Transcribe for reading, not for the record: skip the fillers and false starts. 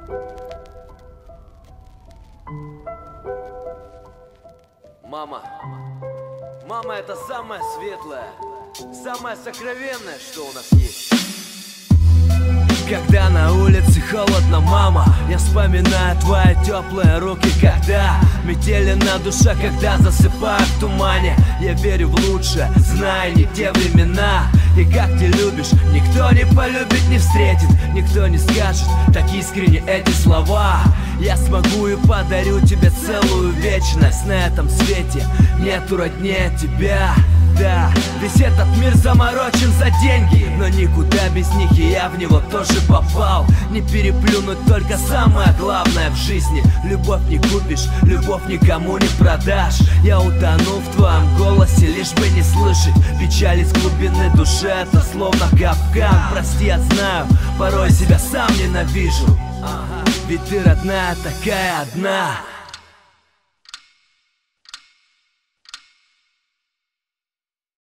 Мама, мама, это самое светлое, самое сокровенное, что у нас есть. Когда на улице холодно, мама, я вспоминаю твои теплые руки. Когда метели на душе, когда засыпаю в тумане, я верю в лучшее, зная не те времена. И как ты любишь, никто не полюбит, не встретит, никто не скажет так искренне эти слова. Я смогу и подарю тебе целую вечность. На этом свете нету роднее тебя. Да, весь этот мир заморочен за деньги, но никуда без них, и я в него тоже попал. Не переплюнуть только самое главное в жизни. Любовь не купишь, любовь никому не продашь. Я утону в твоем голосе, лишь бы не слышать печали с глубины души. Это словно капкан, прости, я знаю, порой себя сам ненавижу. Ведь ты родная такая одна.